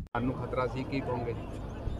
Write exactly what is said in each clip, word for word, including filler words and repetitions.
ਸਾਨੂੰ ਖਤਰਾ ਸੀ ਕੀ ਕਹੋਗੇ ਜੀ?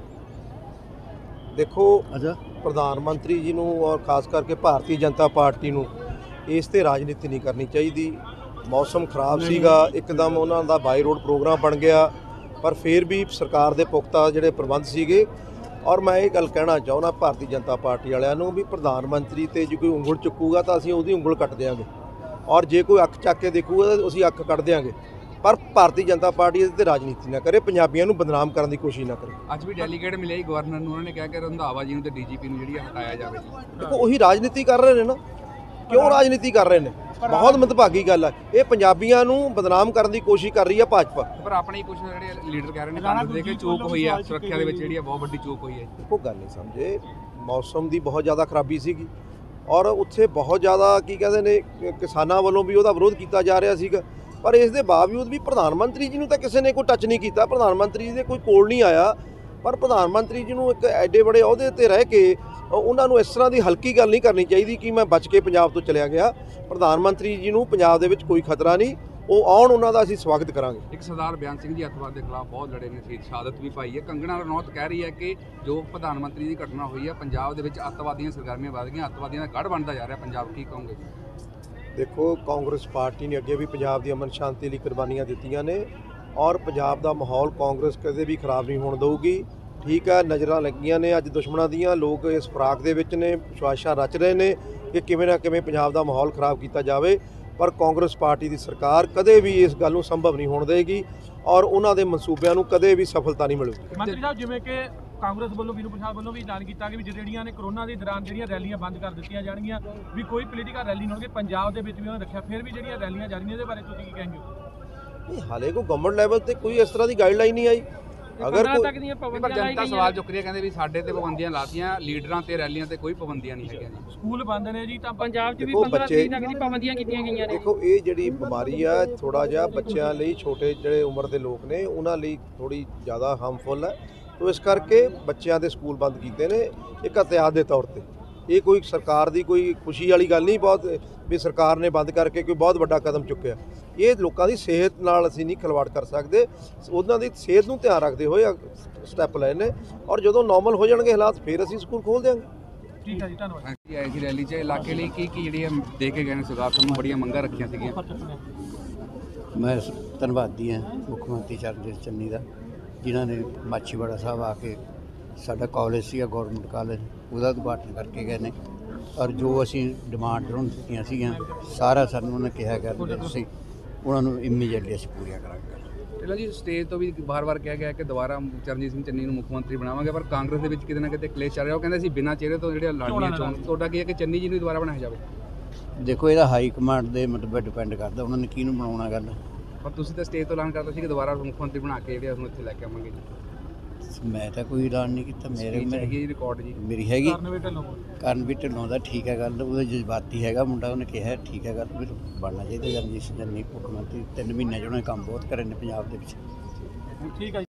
देखो प्रधानमंत्री जी नूं और खास करके भारतीय जनता पार्टी नूं इस ते राजनीति नहीं करनी चाहिए। मौसम खराब सीगा, एकदम उन्हां दा बाई रोड प्रोग्राम बन गया, पर फिर भी सरकार दे पुख्ता जिहड़े प्रबंध सीगे। और मैं ये गल कहना चाहुंदा भारतीय जनता पार्टी वालियां नूं भी प्रधानमंत्री ते जे कोई उंगल चुकूगा तो असीं उहदी उंगल कट देंगे, और जे कोई अख चक के देखूगा तो असीं अख कट देंगे। पर भारतीय जनता पार्टी इस ते राजनीति ना करे, पंजाबियों नूं बदनाम करने की कोशिश ना करे। ਅੱਜ ਵੀ ਡੈਲੀਗੇਟ ਮਿਲੇ ਸੀ ਗਵਰਨਰ ਨੂੰ, ਉਹਨਾਂ ਨੇ ਕਿਹਾ ਕਿ ਰੰਧਾਵਾ ਜੀ ਨੂੰ ਤੇ ਡੀਜੀਪੀ ਨੂੰ ਜਿਹੜੀ ਹਟਾਇਆ ਜਾਵੇ। देखो ਉਹੀ ਰਾਜਨੀਤੀ ਕਰ ਰਹੇ ਨੇ ਨਾ, ਕਿਉਂ ਰਾਜਨੀਤੀ ਕਰ ਰਹੇ ਨੇ? ਬਹੁਤ ਮੰਦਭਾਗੀ ਗੱਲ ਹੈ। ਇਹ ਪੰਜਾਬੀਆਂ ਨੂੰ ਬਦਨਾਮ ਕਰਨ ਦੀ ਕੋਸ਼ਿਸ਼ ਕਰ ਰਹੀ ਹੈ ਭਾਜਪਾ। ਪਰ ਆਪਣੇ ਕੁਝ ਜਿਹੜੇ ਲੀਡਰ ਕਹਿ ਰਹੇ ਨੇ ਕਾਂਗਰਸ ਦੇ ਕਿ ਚੂਕ ਹੋਈ ਆ, ਸੁਰੱਖਿਆ ਦੇ ਵਿੱਚ ਜਿਹੜੀ ਆ ਬਹੁਤ ਵੱਡੀ ਚੂਕ ਹੋਈ ਹੈ। ਦੇਖੋ ਗੱਲ ਨਹੀਂ ਸਮਝੇ, ਮੌਸਮ ਦੀ ਬਹੁਤ ਜ਼ਿਆਦਾ ਖਰਾਬੀ ਸੀਗੀ, ਔਰ ਉੱਥੇ ਬਹੁਤ ਜ਼ਿਆਦਾ ਕੀ ਕਹਿੰਦੇ ਨੇ ਕਿਸਾਨਾਂ ਵੱਲੋਂ ਵੀ ਉਹਦਾ ਵਿਰੋਧ ਕੀਤਾ ਜਾ ਰਿਹਾ ਸੀਗਾ। ਪਰ ਇਸ ਦੇ ਬਾਵਜੂਦ ਵੀ ਪ੍ਰਧਾਨ ਮੰਤਰੀ ਜੀ ਨੂੰ ਤਾਂ ਕਿਸੇ ਨੇ ਕੋਈ ਟੱਚ ਨਹੀਂ ਕੀਤਾ, ਪ੍ਰਧਾਨ ਮੰਤਰੀ ਜੀ ਦੇ ਕੋਈ ਕੋਲ ਨਹੀਂ ਆਇਆ। ਪਰ ਪ੍ਰਧਾਨ ਮੰਤਰੀ ਜੀ ਨੂੰ ਇੱਕ ਐਡੇ ਬੜੇ ਅਹੁਦੇ ਤੇ ਰਹਿ ਕੇ ਉਹਨਾਂ ਨੂੰ ਇਸ ਤਰ੍ਹਾਂ ਦੀ ਹਲਕੀ ਗੱਲ ਨਹੀਂ ਕਰਨੀ ਚਾਹੀਦੀ ਕਿ ਮੈਂ ਬਚ ਕੇ ਪੰਜਾਬ ਤੋਂ ਚਲਿਆ ਗਿਆ। ਪ੍ਰਧਾਨ ਮੰਤਰੀ ਜੀ ਨੂੰ ਪੰਜਾਬ ਦੇ ਵਿੱਚ ਕੋਈ ਖਤਰਾ ਨਹੀਂ, ਉਹ ਆਉਣ, ਉਹਨਾਂ ਦਾ ਅਸੀਂ ਸਵਾਗਤ ਕਰਾਂਗੇ। ਇੱਕ ਸਰਦਾਰ ਬਿਆਨ ਸਿੰਘ ਜੀ ਅੱਤਵਾਦ ਦੇ ਖਿਲਾਫ ਬਹੁਤ ਲੜੇ ਨੇ, ਸ਼ਹੀਦ ਸ਼ਹਾਦਤ ਵੀ ਪਾਈ ਹੈ। ਕੰਗਣਾ ਰਣੌਤ ਕਹਿ ਰਹੀ ਹੈ ਕਿ ਜੋ ਪ੍ਰਧਾਨ ਮੰਤਰੀ ਦੀ ਘਟਨਾ ਹੋਈ ਹੈ, ਪੰਜਾਬ ਦੇ ਵਿੱਚ ਅੱਤਵਾਦੀਆਂ ਸਰਗਰਮੀਆਂ ਵੱਧ ਗਈਆਂ, ਅੱਤਵਾਦੀਆਂ ਦਾ ਗੜ੍ਹ ਬਣਦਾ ਜਾ ਰਿਹਾ ਪੰਜਾਬ, ਕੀ ਕਹੋਗੇ? ਦੇਖੋ ਕਾਂਗਰਸ ਪਾਰਟੀ ਨੇ ਅੱਗੇ ਵੀ ਪੰਜਾਬ ਦੀ ਅਮਨ ਸ਼ਾਂਤੀ ਲਈ ਕੁਰਬਾਨੀਆਂ ਦਿੱਤੀਆਂ ਨੇ, ਔਰ ਪੰਜਾਬ ਦਾ ਮਾਹੌਲ ਕਾਂਗਰਸ ਕਦੇ ਵੀ ਖਰਾਬ ਨਹੀਂ ਹੋਣ ਦਊਗੀ। ਠੀਕ ਹੈ, ਨਜ਼ਰਾਂ ਲੱਗੀਆਂ ਨੇ ਅੱਜ ਦੁਸ਼ਮਣਾਂ ਦੀਆਂ, ਲੋਕ ਇਸ ਫਰਾਕ ਦੇ ਵਿੱਚ ਨੇ, ਵਿਸ਼ਵਾਸਾਂ ਰਚ ਰਹੇ ਨੇ ਕਿ ਕਿਵੇਂ ਨਾ ਕਿਵੇਂ ਪੰਜਾਬ ਦਾ ਮਾਹੌਲ ਖਰਾਬ ਕੀਤਾ ਜਾਵੇ। ਪਰ ਕਾਂਗਰਸ ਪਾਰਟੀ ਦੀ ਸਰਕਾਰ ਕਦੇ ਵੀ ਇਸ ਗੱਲ ਨੂੰ ਸੰਭਵ ਨਹੀਂ ਹੋਣ ਦੇਗੀ, ਔਰ ਉਹਨਾਂ ਦੇ ਮਨਸੂਬਿਆਂ ਨੂੰ ਕਦੇ ਵੀ ਸਫਲਤਾ ਨਹੀਂ ਮਿਲੇਗੀ। ਮੰਤਰੀ ਸਾਹਿਬ, ਜਿਵੇਂ ਕਿ ਕਾਂਗਰਸ ਵੱਲੋਂ ਵੀਰੂ ਪ੍ਰਸਾਦ ਵੱਲੋਂ ਵੀ ਐਲਾਨ ਕੀਤਾ ਕਿ ਵੀ ਜਿਹੜੀਆਂ ਨੇ ਕਰੋਨਾ ਦੇ ਦੌਰਾਨ ਜਿਹੜੀਆਂ ਰੈਲੀਆਂ ਬੰਦ ਕਰ ਦਿੱਤੀਆਂ ਜਾਣਗੀਆਂ, ਵੀ ਕੋਈ ਪੋਲੀਟੀਕਲ ਰੈਲੀ ਨਹੀਂ ਹੋਣਗੇ, ਪੰਜਾਬ ਦੇ ਵਿੱਚ ਵੀ ਉਹਨਾਂ ਰੱਖਿਆ, ਫਿਰ ਵੀ ਜਿਹੜੀਆਂ ਰੈਲੀਆਂ ਜਾ ਰਹੀਆਂ ਇਹਦੇ ਬਾਰੇ ਤੁਸੀਂ ਕੀ ਕਹਿੰਦੇ ਹੋ? ਹਾਲੇ ਕੋਈ ਗਵਰਨਮੈਂਟ ਲੈਵਲ ਤੇ ਕੋਈ ਇਸ ਤਰ੍ਹਾਂ ਦੀ ਗਾਈਡਲਾਈਨ ਨਹੀਂ ਆਈ। ਅਗਰ ਪਰ ਜਨਤਾ ਸਵਾਲ ਚੁੱਕ ਰਹੀ ਹੈ, ਕਹਿੰਦੇ ਵੀ ਸਾਡੇ ਤੇ ਪਾਬੰਦੀਆਂ ਲਾਤੀਆਂ, ਲੀਡਰਾਂ ਤੇ ਰੈਲੀਆਂ ਤੇ ਕੋਈ ਪਾਬੰਦੀਆਂ ਨਹੀਂ ਹੈਗੀਆਂ ਜੀ। ਸਕੂਲ ਬੰਦ ਨੇ ਜੀ, ਤਾਂ ਪੰਜਾਬ 'ਚ ਵੀ ਪੰਦਰਾਂ ਤਰੀਕ ਤੱਕ ਦੀ ਪਾਬੰਦੀਆਂ ਕੀਤੀਆਂ ਗਈਆਂ ਨੇ। ਦੇਖੋ ਇਹ ਜਿਹੜੀ ਬਿਮਾਰੀ ਆ ਥੋੜਾ ਜਿਹਾ ਬੱਚਿਆਂ ਲਈ, ਛੋਟੇ ਜਿਹੜੇ ਉਮਰ ਦੇ ਲੋਕ ਨੇ ਉਹਨਾਂ ਲਈ ਥੋੜੀ ਜ਼ਿਆਦਾ ਹਾਰਮਫੁਲ ਹੈ, ਤੋ ਇਸ ਕਰਕੇ ਬੱਚਿਆਂ ਦੇ ਸਕੂਲ ਬੰਦ ਕੀਤੇ ਨੇ ਇੱਕ ਅਹਤਿਆਤ ਦੇ ਤੌਰ ਤੇ। ਇਹ ਕੋਈ ਸਰਕਾਰ ਦੀ ਕੋਈ ਖੁਸ਼ੀ ਵਾਲੀ ਗੱਲ ਨਹੀਂ ਬਹੁਤ ਵੀ ਸਰਕਾਰ ਨੇ ਬੰਦ ਕਰਕੇ ਕੋਈ ਬਹੁਤ ਵੱਡਾ ਕਦਮ ਚੁੱਕਿਆ। ਇਹ ਲੋਕਾਂ ਦੀ ਸਿਹਤ ਨਾਲ ਅਸੀਂ ਨਹੀਂ ਖਿਲਵਾੜ ਕਰ ਸਕਦੇ, ਉਹਨਾਂ ਦੀ ਸਿਹਤ ਨੂੰ ਧਿਆਨ ਰੱਖਦੇ ਹੋਏ ਸਟੈਪ ਲਏ ਨੇ, ਔਰ ਜਦੋਂ ਨਾਰਮਲ ਹੋ ਜਾਣਗੇ ਹਾਲਾਤ ਫਿਰ ਅਸੀਂ ਸਕੂਲ ਖੋਲ੍ਹ ਦਿਆਂਗੇ। ਠੀਕ ਹੈ ਜੀ, ਧੰਨਵਾਦ। ਜੀ ਆਈ ਸੀ ਰੈਲੀ 'ਚ ਇਲਾਕੇ ਲਈ ਕੀ ਕੀ ਜਿਹੜੀਆਂ ਦੇ ਕੇ ਗਏ ਨੇ ਸਰਕਾਰ ਤੁਹਾਨੂੰ ਬੜੀਆਂ ਮੰਗਾਂ ਰੱਖੀਆਂ ਸੀਗੀਆਂ? ਮੈਂ ਧੰਨਵਾਦੀ ਹਾਂ ਮੁੱਖ ਮੰਤਰੀ ਚਰਨਜੀਤ ਚੰਨੀ ਦਾ, ਜਿਨ੍ਹਾਂ ਨੇ ਮਾਛੀਵਾੜਾ ਸਾਹਿਬ ਆ ਕੇ ਸਾਡਾ ਕਾਲਜ ਸੀਗਾ ਗੌਰਮੈਂਟ ਕਾਲਜ, ਉਹਦਾ ਉਦਘਾਟਨ ਕਰਕੇ ਗਏ ਨੇ। ਔਰ ਜੋ ਅਸੀਂ ਡਿਮਾਂਡ ਉਹਨਾਂ ਦਿੱਤੀਆਂ ਸੀਗੀਆਂ ਸਾਰਾ ਸਾਨੂੰ ਉਹਨਾਂ ਕਿਹਾ ਗਿਆ ਅਸੀਂ ਉਹਨਾਂ ਨੂੰ ਇਮੀਡੀਏਟਲੀ ਅਸੀਂ ਪੂਰੀਆਂ ਕਰਾਂਗੇ। ਪਹਿਲਾਂ ਜੀ ਸਟੇਜ ਤੋਂ ਵੀ ਵਾਰ-ਵਾਰ ਕਿਹਾ ਗਿਆ ਕਿ ਦੁਬਾਰਾ ਚਰਨਜੀਤ ਸਿੰਘ ਚੰਨੀ ਨੂੰ ਮੁੱਖ ਮੰਤਰੀ ਬਣਾਵਾਂਗੇ, ਪਰ ਕਾਂਗਰਸ ਦੇ ਵਿੱਚ ਕਿਤੇ ਨਾ ਕਿਤੇ ਕਲੇਸ਼ ਚੱਲ ਰਿਹਾ। ਉਹ ਕਹਿੰਦੇ ਅਸੀਂ ਬਿਨਾਂ ਚਿਹਰੇ ਤੋਂ ਜਿਹੜੇ ਲੜਨੀਆਂ ਚੋਣ, ਤੁਹਾਡਾ ਕੀ ਹੈ ਕਿ ਚੰਨੀ ਜੀ ਨੂੰ ਦੁਬਾਰਾ ਬਣਾਇਆ ਜਾਵੇ? ਦੇਖੋ ਇਹਦਾ ਹਾਈ ਕਮਾਂਡ ਦੇ ਮਤਲਬ ਡਿਪੈਂਡ ਕਰਦਾ ਉਹਨਾਂ ਨੇ ਕਿਹਨੂੰ ਬਣਾਉਣਾ ਗੱਲ। ਪਰ ਤੁਸੀਂ ਤਾਂ ਸਟੇਜ ਤੋਂ ਐਲਾਨ ਕਰਦਾ ਸੀ ਕਿ ਦੁਬਾਰਾ ਮੁੱਖ ਮੰਤਰੀ ਬਣਾ ਕੇ ਜਿਹੜੇ ਉਹਨੂੰ ਇੱਥੇ ਲੈ ਕੇ ਆਵਾਂਗੇ ਜੀ। ਮੈਂ ਤਾਂ ਕੋਈ ਐਲਾਨ ਨਹੀਂ ਕੀਤਾ, ਮੇਰੇ ਮੇਰੀ ਰਿਕਾਰਡ ਜੀ ਮੇਰੀ ਹੈਗੀ ਕਰਨ ਵੀ ਢਿੱਲੋਂ ਦਾ ਠੀਕ ਹੈ ਗੱਲ, ਉਹਦਾ ਜਜ਼ਬਾਤੀ ਹੈਗਾ ਮੁੰਡਾ, ਉਹਨੇ ਕਿਹਾ ਠੀਕ ਹੈ ਗੱਲ, ਵੀ ਬਣਨਾ ਚਾਹੀਦਾ ਚਰਨਜੀਤ ਸਿੰਘ ਚੰਨੀ ਮੁੱਖ ਮੰਤਰੀ। ਤਿੰਨ ਮਹੀਨੇ 'ਚ ਉਹਨੇ ਕੰਮ ਬਹੁਤ ਕਰੇ ਨੇ ਪੰਜਾਬ ਦੇ ਵਿੱਚ। ਠੀਕ ਹੈ।